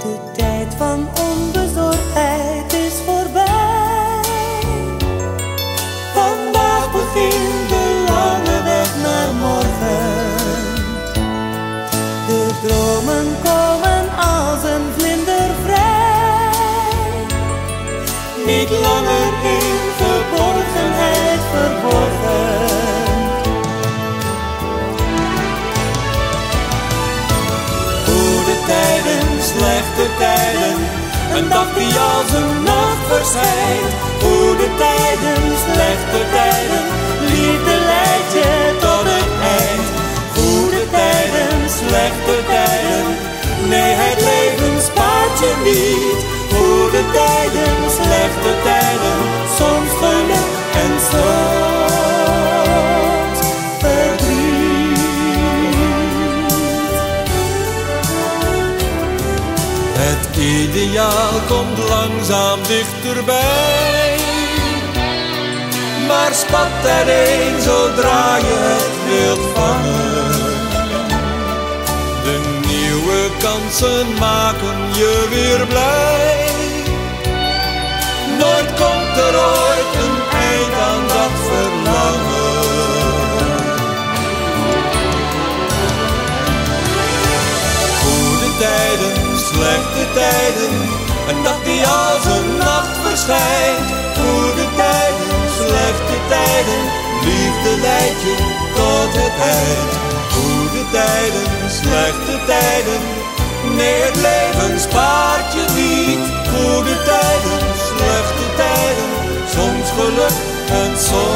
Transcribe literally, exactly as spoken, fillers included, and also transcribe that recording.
De tijd van onbezorgdheid is voorbij. Vandaag begint de lange weg naar morgen. De dromen komen als een vlinder vrij. Niet langer in verborgenheid verborgen. Goede tijden, slechte tijden, een dag die als een nacht verschijnt. Goede tijden, slechte tijden, liefde leidt je tot het eind. Goede tijden, slechte tijden, nee, het leven spaart je niet. Goede tijden, slechte tijden, soms geluk en soms verdriet. Het ideaal komt langzaam dichterbij, maar spat erheen zodra je het wilt vangen. De nieuwe kansen maken je weer blij. Nooit komt er ooit een eind aan dat verlangen. Goede tijden, slechte tijden, een dag die als een nacht verschijnt. Goede tijden, slechte tijden, liefde leidt je tot het eind. Goede tijden, slechte tijden, nee, het leven spaart je niet. Goede tijden, slechte tijden, soms geluk en soms